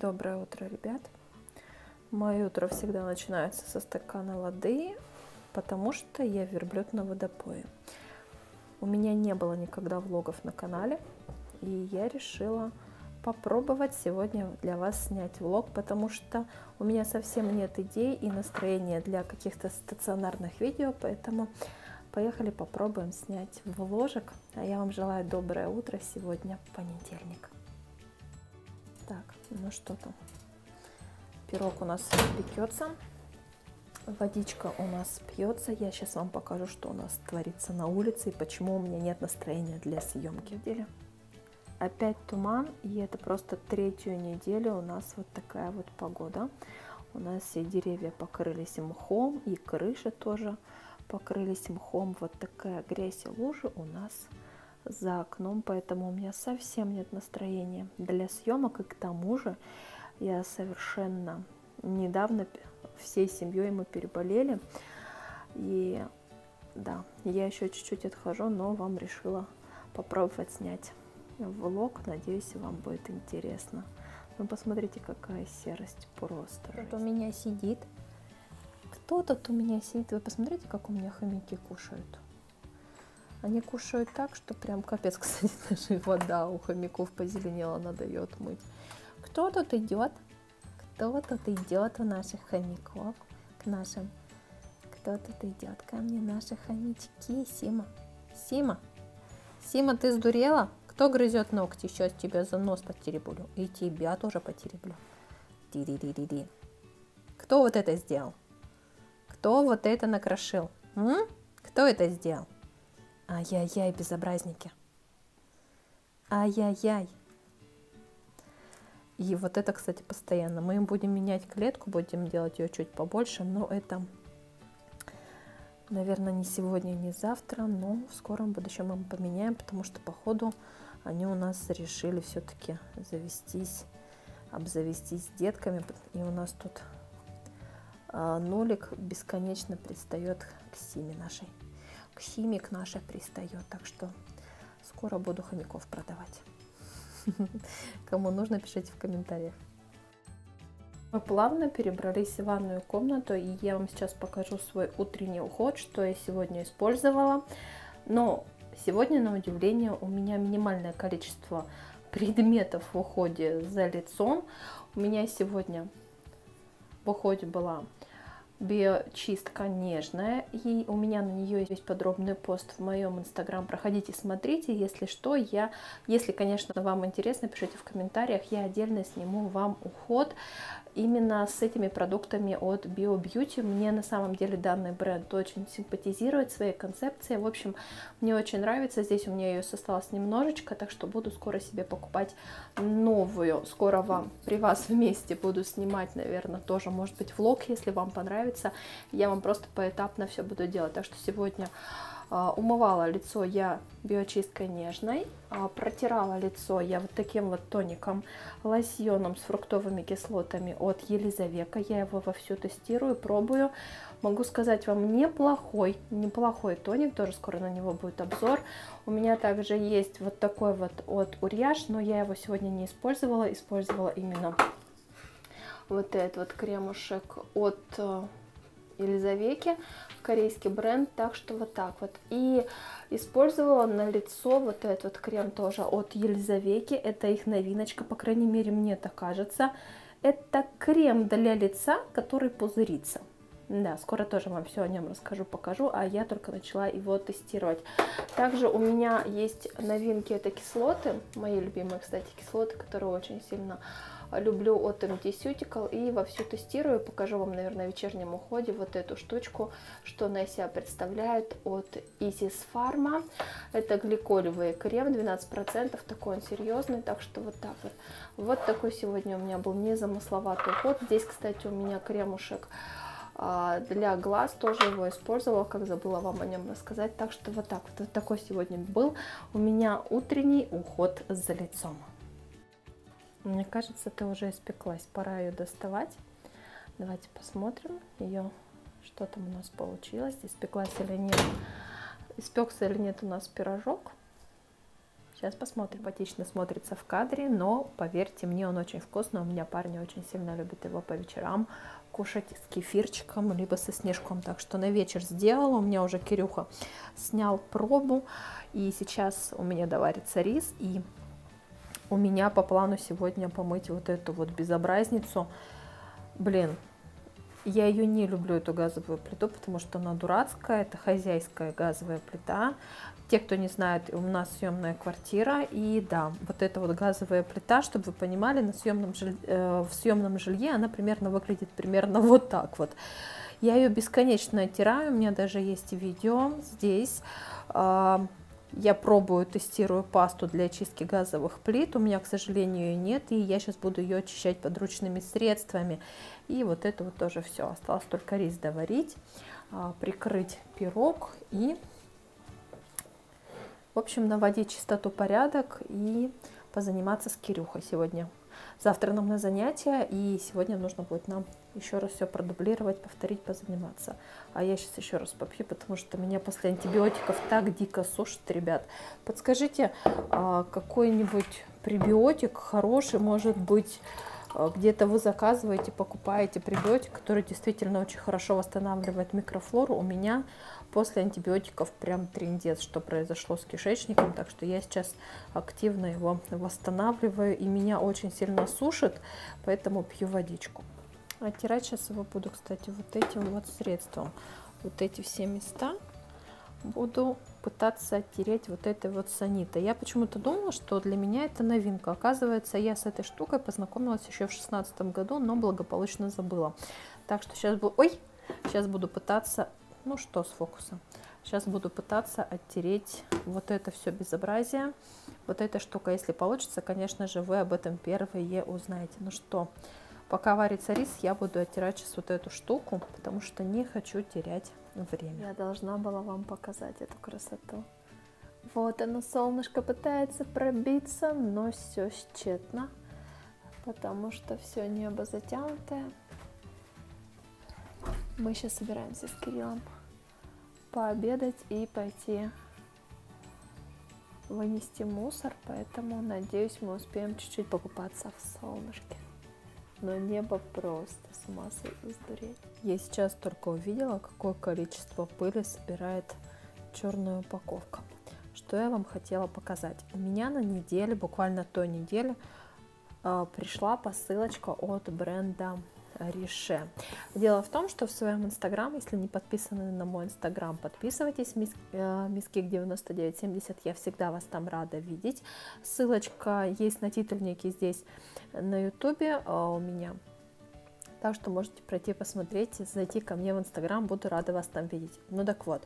Доброе утро, ребят! Мое утро всегда начинается со стакана воды, потому что я верблюд на водопое. У меня не было никогда влогов на канале, и я решила попробовать сегодня для вас снять влог, потому что у меня совсем нет идей и настроения для каких-то стационарных видео, поэтому поехали попробуем снять вложек. А я вам желаю доброе утро, сегодня понедельник. Так, ну что там? Пирог у нас пекется, водичка у нас пьется. Я сейчас вам покажу, что у нас творится на улице и почему у меня нет настроения для съемки. Опять туман, и это просто третью неделю у нас вот такая вот погода. У нас все деревья покрылись мхом, и крыши тоже покрылись мхом. Вот такая грязь и лужи у нас за окном, поэтому у меня совсем нет настроения для съемок. И к тому же я совершенно недавно всей семьей мы переболели, и да, я еще чуть-чуть отхожу, но вам решила попробовать снять влог. Надеюсь, вам будет интересно. Ну, посмотрите, какая серость просто. Кто-то у меня сидит. Кто тут у меня сидит? Вы посмотрите, как у меня хомяки кушают. Они кушают так, что прям капец. Кстати, даже вода у хомяков позеленела, надо ее отмыть. Кто тут идет? Кто тут идет у наших хомяков? К нашим. Кто тут идет ко мне? Наши хомячки. Сима. Сима. Сима, ты сдурела? Кто грызет ногти? Сейчас тебя за нос потереблю. И тебя тоже потереблю. Ди-ди-ди-ди-ди. Кто вот это сделал? Кто вот это накрошил? Кто это сделал? Ай-яй-яй, безобразники. Ай-яй-яй. И вот это, кстати, постоянно. Мы им будем менять клетку, будем делать ее чуть побольше, но это, наверное, не сегодня, не завтра, но в скором будущем мы поменяем, потому что, походу, они у нас решили все-таки обзавестись детками, и у нас тут Нолик бесконечно пристает к Симе нашей. К Симе к нашей пристает, так что скоро буду хомяков продавать. Кому нужно, пишите в комментариях. Мы плавно перебрались в ванную комнату, и я вам сейчас покажу свой утренний уход, что я сегодня использовала. Но сегодня, на удивление, у меня минимальное количество предметов в уходе за лицом. У меня сегодня в уходе была биочистка нежная, и у меня на нее есть подробный пост в моем инстаграм. Проходите, смотрите. Если что, если, конечно, вам интересно, пишите в комментариях, я отдельно сниму вам уход именно с этими продуктами от Bio Beauty. Мне на самом деле данный бренд очень симпатизирует своей концепцией. В общем, мне очень нравится. Здесь у меня ее осталось немножечко, так что буду скоро себе покупать новую. Скоро вам при вас вместе буду снимать, наверное, тоже, может быть, влог, если вам понравится. Я вам просто поэтапно все буду делать. Так что сегодня умывала лицо я биочисткой нежной, протирала лицо я вот таким вот тоником, лосьоном с фруктовыми кислотами от Елизавека. Я его вовсю тестирую, пробую. Могу сказать вам, неплохой тоник, тоже скоро на него будет обзор. У меня также есть вот такой вот от Uriage, но я его сегодня не использовала, использовала именно вот этот вот кремушек от Елизавеки, корейский бренд, так что вот так вот. И использовала на лицо вот этот вот крем тоже от Елизавеки, это их новиночка, по крайней мере, мне так кажется. Это крем для лица, который пузырится. Да, скоро тоже вам все о нем расскажу, покажу, а я только начала его тестировать. Также у меня есть новинки, это кислоты, мои любимые, кстати, кислоты, которые очень сильно люблю от MD Cuticle, и вовсю тестирую. Покажу вам, наверное, в вечернем уходе вот эту штучку, что она из себя представляет от Isis Pharma. Это гликолевый крем, 12%, такой он серьезный, так что вот так вот. Вот такой сегодня у меня был незамысловатый уход. Здесь, кстати, у меня кремушек для глаз, тоже его использовала, как забыла вам о нем рассказать. Так что вот так вот такой сегодня был у меня утренний уход за лицом. Мне кажется, ты уже испеклась, пора ее доставать. Давайте посмотрим ее, что там у нас получилось, испеклась или нет. Испекся или нет у нас пирожок. Сейчас посмотрим. Симпатично смотрится в кадре, но поверьте мне, он очень вкусный. У меня парни очень сильно любят его по вечерам кушать с кефирчиком, либо со снежком. Так что на вечер сделала. У меня уже Кирюха снял пробу. И сейчас у меня доварится рис. И у меня по плану сегодня помыть вот эту вот безобразницу. Блин, я ее не люблю, эту газовую плиту, потому что она дурацкая. Это хозяйская газовая плита. Те, кто не знает, у нас съемная квартира, и да, вот эта вот газовая плита, чтобы вы понимали, в съемном жилье она примерно выглядит примерно вот так вот. Я ее бесконечно оттираю, у меня даже есть видео здесь. Я пробую, тестирую пасту для очистки газовых плит, у меня, к сожалению, ее нет, и я сейчас буду ее очищать подручными средствами. И вот это вот тоже все, осталось только рис доварить, прикрыть пирог и... В общем, наводить чистоту, порядок и позаниматься с Кирюхой сегодня. Завтра нам на занятия, и сегодня нужно будет нам еще раз все продублировать, повторить, позаниматься. А я сейчас еще раз попью, потому что меня после антибиотиков так дико сушит, ребят. Подскажите, какой-нибудь пребиотик хороший, может быть, где-то вы заказываете, покупаете пребиотик, который действительно очень хорошо восстанавливает микрофлору. У меня после антибиотиков прям трындец, что произошло с кишечником, так что я сейчас активно его восстанавливаю, и меня очень сильно сушит, поэтому пью водичку. Оттирать сейчас его буду, кстати, вот этим вот средством. Вот эти все места буду пытаться оттереть вот этой вот санитой. Я почему-то думала, что для меня это новинка. Оказывается, я с этой штукой познакомилась еще в 2016 году, но благополучно забыла. Так что сейчас буду... Ой! Сейчас буду пытаться... Ну что с фокусом? Сейчас буду пытаться оттереть вот это все безобразие. Вот эта штука, если получится, конечно же, вы об этом первые узнаете. Ну что, пока варится рис, я буду оттирать сейчас вот эту штуку, потому что не хочу терять время. Я должна была вам показать эту красоту. Вот оно, солнышко пытается пробиться, но все тщетно, потому что все небо затянутое. Мы сейчас собираемся с Кириллом пообедать и пойти вынести мусор, поэтому, надеюсь, мы успеем чуть-чуть покупаться в солнышке. Но небо просто с ума сдуреть. Я сейчас только увидела, какое количество пыли собирает черная упаковка. Что я вам хотела показать. У меня на неделе, буквально той неделе, пришла посылочка от бренда Riche. Дело в том, что в своем инстаграм, если не подписаны на мой инстаграм, подписывайтесь, MissKick9970, я всегда вас там рада видеть. Ссылочка есть на титульнике здесь на ютубе у меня, так что можете пройти посмотреть, зайти ко мне в инстаграм, буду рада вас там видеть. Ну так вот,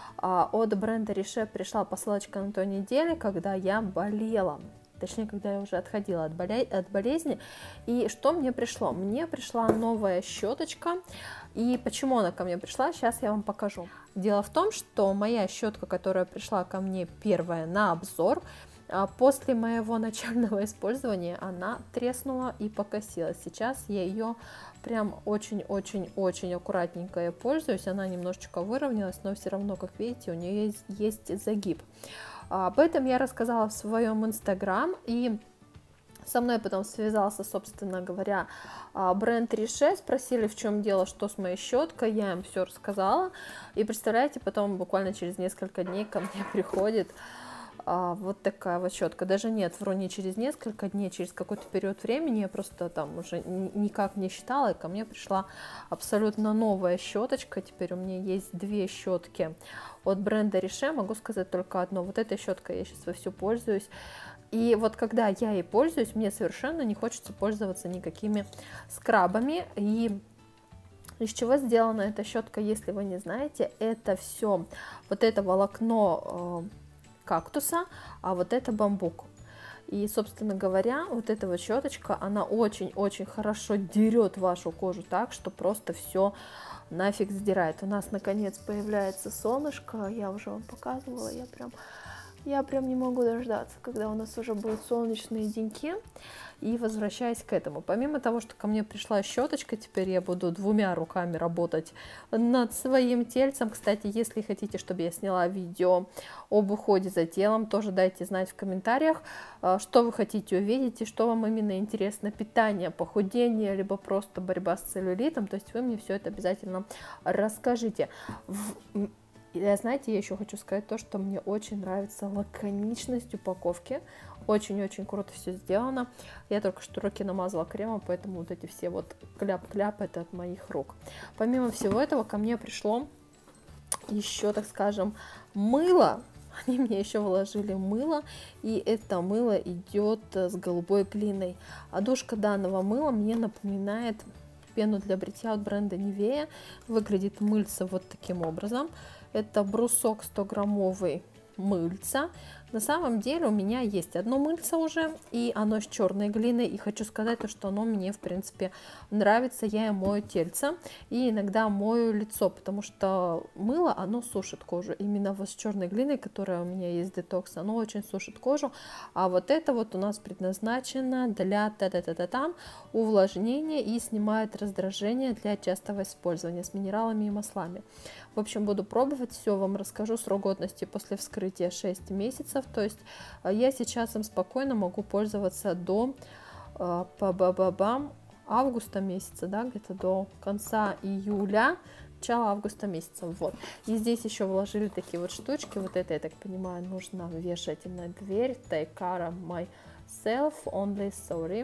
от бренда Riche пришла посылочка на той неделе, когда я болела. Точнее, когда я уже отходила от болезни. И что мне пришло? Мне пришла новая щеточка. И почему она ко мне пришла, сейчас я вам покажу. Дело в том, что моя щетка, которая пришла ко мне первая на обзор, после моего начального использования она треснула и покосилась. Сейчас я ее прям очень-очень-очень аккуратненько пользуюсь. Она немножечко выровнялась, но все равно, как видите, у нее есть загиб. Об этом я рассказала в своем инстаграм, и со мной потом связался, собственно говоря, бренд Riche, спросили, в чем дело, что с моей щеткой, я им все рассказала, и представляете, потом буквально через несколько дней ко мне приходит вот такая вот щетка. Даже нет, вру, не через несколько дней, через какой-то период времени, я просто там уже никак не считала, и ко мне пришла абсолютно новая щеточка. Теперь у меня есть две щетки от бренда Riche, могу сказать только одно. Вот этой щеткой я сейчас вовсю пользуюсь. И вот когда я ей пользуюсь, мне совершенно не хочется пользоваться никакими скрабами. И из чего сделана эта щетка, если вы не знаете, это все вот это волокно кактуса, а вот это бамбук. И, собственно говоря, вот эта вот щеточка, она очень-очень хорошо дерет вашу кожу так, что просто все нафиг сдирает. У нас наконец появляется солнышко, я уже вам показывала, я прям Я прям не могу дождаться, когда у нас уже будут солнечные деньки. И возвращаясь к этому, помимо того, что ко мне пришла щеточка, теперь я буду 2 руками работать над своим тельцем. Кстати, если хотите, чтобы я сняла видео об уходе за телом, тоже дайте знать в комментариях, что вы хотите увидеть и что вам именно интересно: питание, похудение, либо просто борьба с целлюлитом. То есть вы мне все это обязательно расскажите. Знаете, я еще хочу сказать то, что мне очень нравится лаконичность упаковки. Очень-очень круто все сделано. Я только что руки намазала кремом, поэтому вот эти все вот кляп-кляп это от моих рук. Помимо всего этого ко мне пришло еще, так скажем, мыло. Они мне еще вложили мыло, и это мыло идет с голубой глиной. А душка данного мыла мне напоминает пену для бритья от бренда Nivea. Выглядит мыльце вот таким образом. Это брусок 100-граммовый мыльца. На самом деле у меня есть одно мыльце уже, и оно с черной глиной, и хочу сказать, что оно мне, в принципе, нравится. Я и мою тельце, и иногда мою лицо, потому что мыло, оно сушит кожу. Именно вот с черной глиной, которая у меня есть детокс, оно очень сушит кожу, а вот это вот у нас предназначено для увлажнения и снимает раздражение для частого использования с минералами и маслами. В общем, буду пробовать, все вам расскажу. Срок годности после вскрытия 6 месяцев. То есть я сейчас им спокойно могу пользоваться до августа месяца, да, где-то до конца июля, начала августа месяца. Вот. И здесь еще вложили такие вот штучки. Вот это, я так понимаю, нужно вешать на дверь. Take care of myself, only sorry.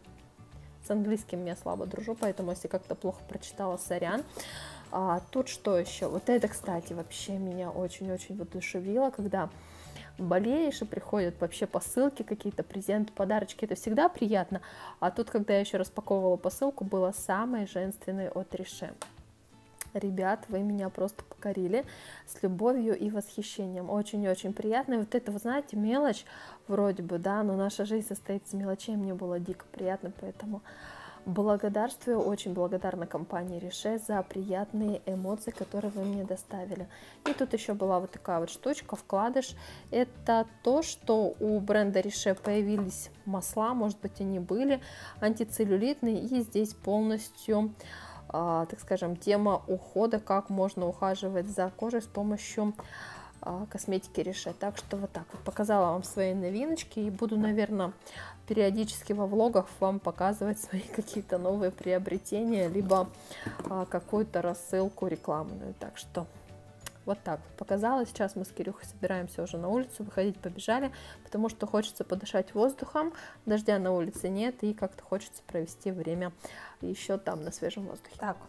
С английским я слабо дружу, поэтому если как-то плохо прочитала, сорян. Тут что еще? Вот это, кстати, вообще меня очень-очень воодушевило, когда болеешь и приходят вообще посылки, какие-то презенты, подарочки. Это всегда приятно. А тут, когда я еще распаковывала посылку, было самое женственное от Riche. Ребят, вы меня просто покорили с любовью и восхищением. Очень-очень приятно. И вот это, вы знаете, мелочь вроде бы, да, но наша жизнь состоит из мелочей. Мне было дико приятно, поэтому благодарствую, очень благодарна компании Riche за приятные эмоции, которые вы мне доставили. И тут еще была вот такая вот штучка, вкладыш. Это то, что у бренда Riche появились масла, может быть, они были антицеллюлитные, и здесь полностью, так скажем, тема ухода, как можно ухаживать за кожей с помощью косметики Riche. Так что вот так вот показала вам свои новиночки, и буду, наверное, периодически во влогах вам показывать свои какие-то новые приобретения, либо какую-то рассылку рекламную. Так что вот так вот показала. Сейчас мы с Кирюхой собираемся уже на улицу, выходить побежали, потому что хочется подышать воздухом, дождя на улице нет, и как-то хочется провести время еще там на свежем воздухе. Так,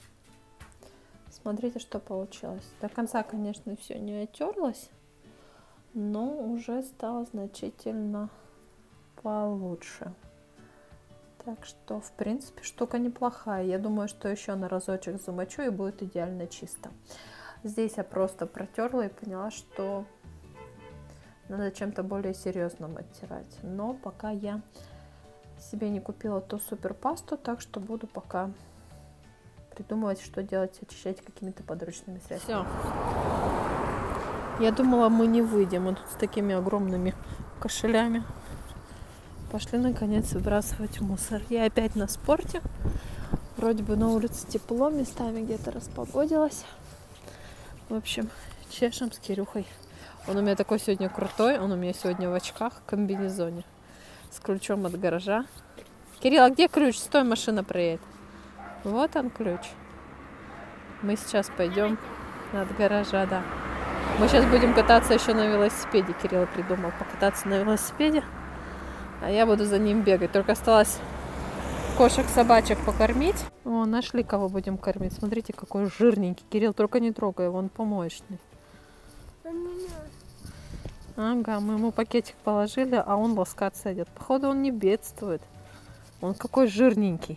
смотрите, что получилось. До конца, конечно, все не оттерлось, но уже стало значительно получше. Так что, в принципе, штука неплохая. Я думаю, что еще на разочек замочу, и будет идеально чисто. Здесь я просто протерла и поняла, что надо чем-то более серьезным оттирать. Но пока я себе не купила ту супер пасту, так что буду пока придумывать, что делать, очищать какими-то подручными средствами. Все. Я думала, мы не выйдем. Мы тут с такими огромными кошелями. Пошли, наконец, выбрасывать мусор. Я опять на спорте. Вроде бы на улице тепло, местами где-то распогодилось. В общем, чешем с Кирюхой. Он у меня такой сегодня крутой. Он у меня сегодня в очках, в комбинезоне. С ключом от гаража. Кирилл, а где ключ? Стой, машина проедет. Вот он, ключ. Мы сейчас пойдем от гаража, да. Мы сейчас будем кататься еще на велосипеде. Кирилл придумал покататься на велосипеде. А я буду за ним бегать. Только осталось кошек-собачек покормить. О, нашли, кого будем кормить. Смотрите, какой жирненький. Кирилл, только не трогай его, он помоечный. Ага, мы ему пакетик положили, а он ласкаться идет. Походу, он не бедствует. Он какой жирненький.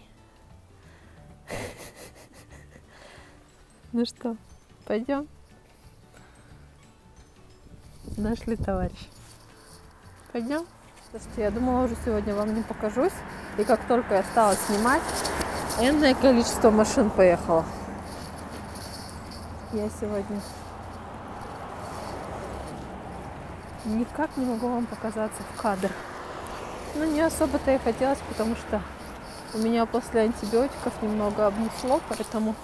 Ну что, пойдем? Нашли, товарищ. Пойдем? Слушайте, я думала, уже сегодня вам не покажусь. И как только я стала снимать, энное количество машин поехало. Я сегодня никак не могу вам показаться в кадр. Ну, не особо-то и хотелось, потому что у меня после антибиотиков немного обнесло, поэтому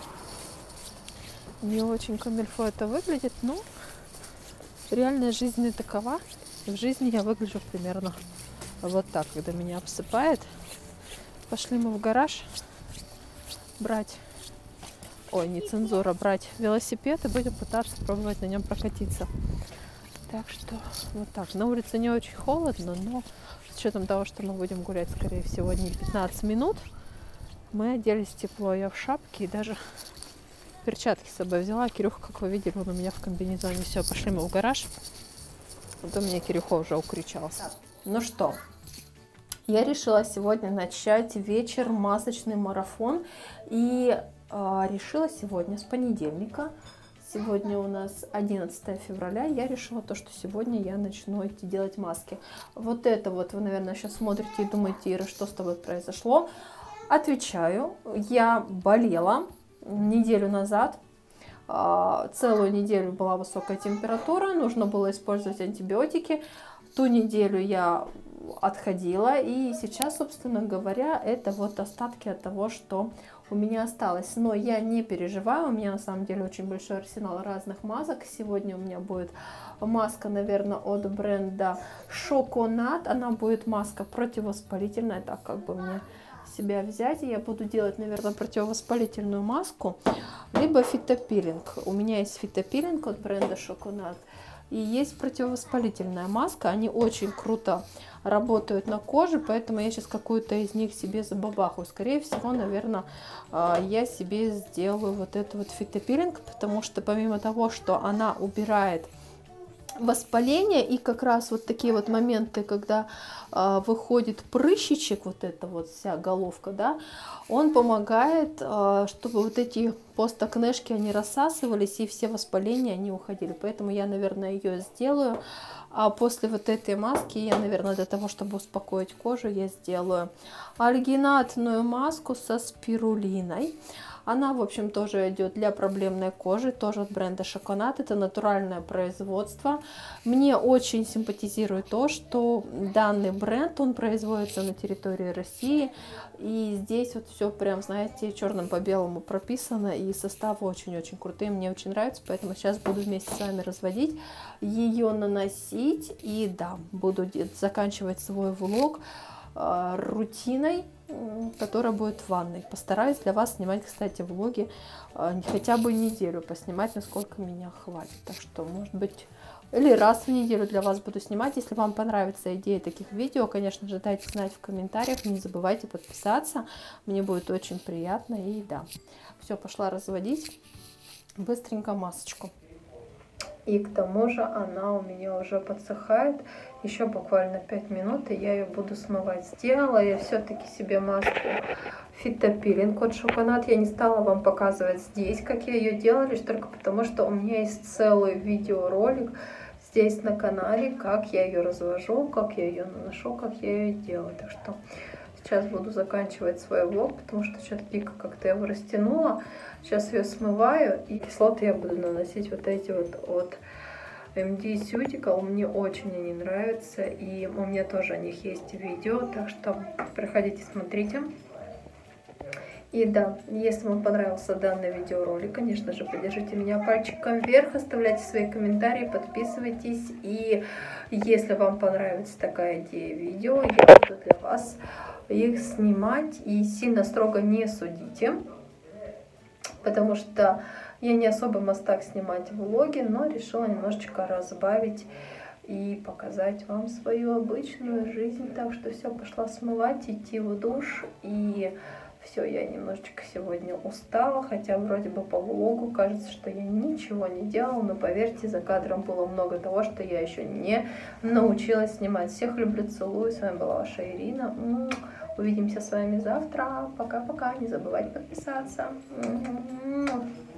не очень камильфо это выглядит. Но реальная жизнь не такова. В жизни я выгляжу примерно вот так, когда меня обсыпает. Пошли мы в гараж брать, не цензура, брать велосипед и будем пытаться пробовать на нем прокатиться. Так что вот так. На улице не очень холодно, но с учетом того, что мы будем гулять, скорее всего, не 15 минут, мы оделись тепло. Я в шапке и даже перчатки с собой взяла. Кирюха, как вы видели, он у меня в комбинезоне. Все, пошли мы в гараж. Вот у меня Кирюха уже укричался. Ну что, я решила сегодня начать вечер масочный марафон. И решила сегодня с понедельника. Сегодня у нас 11 февраля. Я решила то, что сегодня я начну идти делать маски. Вот это вот вы, наверное, сейчас смотрите и думаете: Ира, что с тобой произошло? Отвечаю. Я болела неделю назад. Целую неделю была высокая температура. Нужно было использовать антибиотики. Ту неделю я отходила. И сейчас, собственно говоря, это вот остатки от того, что у меня осталось. Но я не переживаю, у меня на самом деле очень большой арсенал разных масок. Сегодня у меня будет маска, наверное, от бренда Шоконат. Она будет маска противовоспалительная, так как бы мне себя взять. И я буду делать, наверное, противовоспалительную маску, либо фитопилинг. У меня есть фитопилинг от бренда Шоконат. И есть противовоспалительная маска. Они очень круто работают на коже, поэтому я сейчас какую-то из них себе забабахаю. Скорее всего, наверное, я себе сделаю вот этот вот фитопилинг, потому что помимо того, что она убирает воспаление и как раз вот такие вот моменты, когда выходит прыщичек, вот эта вот вся головка, да, он помогает, чтобы вот эти постакнешки, они рассасывались и все воспаления, они уходили. Поэтому я, наверное, ее сделаю. А после вот этой маски я, наверное, для того, чтобы успокоить кожу, я сделаю альгинатную маску со спирулиной. Она, в общем, тоже идет для проблемной кожи, тоже от бренда Шоконат. Это натуральное производство. Мне очень симпатизирует то, что данный бренд, он производится на территории России. И здесь вот все прям, знаете, черным по белому прописано. И составы очень-очень крутые, мне очень нравится. Поэтому сейчас буду вместе с вами разводить, ее наносить. И да, буду заканчивать свой влог рутиной, которая будет в ванной. Постараюсь для вас снимать, кстати, влоги хотя бы неделю поснимать, насколько меня хватит. Так что, может быть, или раз в неделю для вас буду снимать. Если вам понравится идея таких видео, конечно же, дайте знать в комментариях. Не забывайте подписаться. Мне будет очень приятно. И да, все, пошла разводить быстренько масочку. И к тому же она у меня уже подсыхает. Еще буквально 5 минут, и я ее буду смывать. Сделала я все-таки себе маску фитопилинг от Шоконат. Я не стала вам показывать здесь, как я ее делала, лишь только потому, что у меня есть целый видеоролик здесь на канале, как я ее развожу, как я ее наношу, как я ее делаю. Так что сейчас буду заканчивать свой влог, потому что что-то дико как-то я его растянула. Сейчас ее смываю, и кислоты я буду наносить вот эти вот от MD Cuticle. Мне очень они нравятся, и у меня тоже о них есть видео, так что приходите, смотрите. И да, если вам понравился данный видеоролик, конечно же, поддержите меня пальчиком вверх, оставляйте свои комментарии, подписывайтесь. И если вам понравится такая идея видео, я буду для вас их снимать. И сильно строго не судите, потому что я не особо мастак снимать влоги, но решила немножечко разбавить и показать вам свою обычную жизнь. Так что все, пошла смывать, идти в душ. И все, я немножечко сегодня устала, хотя вроде бы по влогу кажется, что я ничего не делала, но поверьте, за кадром было много того, что я еще не научилась снимать. Всех люблю, целую. С вами была ваша Ирина. Увидимся с вами завтра. Пока-пока. Не забывайте подписаться.